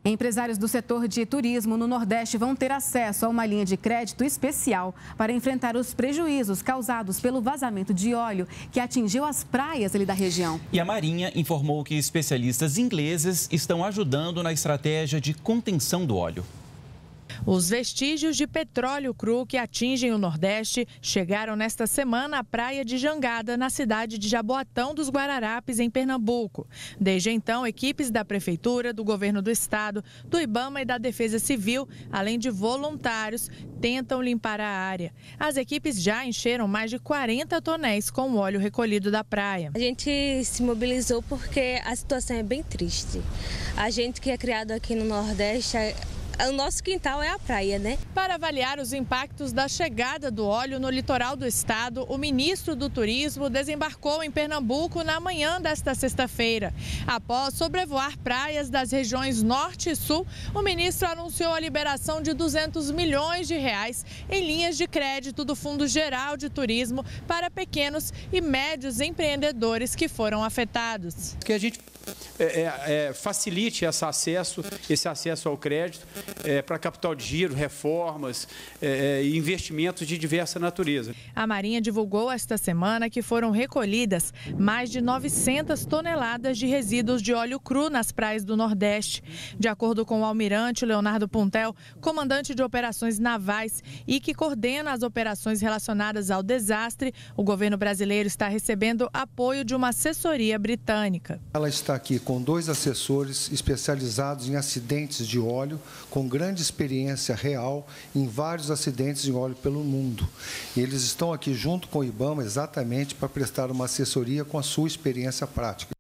Empresários do setor de turismo no Nordeste vão ter acesso a uma linha de crédito especial para enfrentar os prejuízos causados pelo vazamento de óleo que atingiu as praias ali da região. E a Marinha informou que especialistas ingleses estão ajudando na estratégia de contenção do óleo. Os vestígios de petróleo cru que atingem o Nordeste chegaram nesta semana à praia de Jangada, na cidade de Jaboatão dos Guararapes, em Pernambuco. Desde então, equipes da Prefeitura, do Governo do Estado, do IBAMA e da Defesa Civil, além de voluntários, tentam limpar a área. As equipes já encheram mais de 40 tonéis com o óleo recolhido da praia. A gente se mobilizou porque a situação é bem triste. A gente que é criado aqui no Nordeste, o nosso quintal é a praia, né? Para avaliar os impactos da chegada do óleo no litoral do estado, o ministro do Turismo desembarcou em Pernambuco na manhã desta sexta-feira. Após sobrevoar praias das regiões Norte e Sul, o ministro anunciou a liberação de R$200 milhões em linhas de crédito do Fundo Geral de Turismo para pequenos e médios empreendedores que foram afetados. Que a gente facilite esse acesso ao crédito para capital de giro, reformas e investimentos de diversa natureza. A Marinha divulgou esta semana que foram recolhidas mais de 900 toneladas de resíduos de óleo cru nas praias do Nordeste. De acordo com o almirante Leonardo Puntel, comandante de operações navais e que coordena as operações relacionadas ao desastre, o governo brasileiro está recebendo apoio de uma assessoria britânica. Ela está aqui com 2 assessores especializados em acidentes de óleo, com grande experiência real em vários acidentes de óleo pelo mundo. Eles estão aqui junto com o IBAMA exatamente para prestar uma assessoria com a sua experiência prática.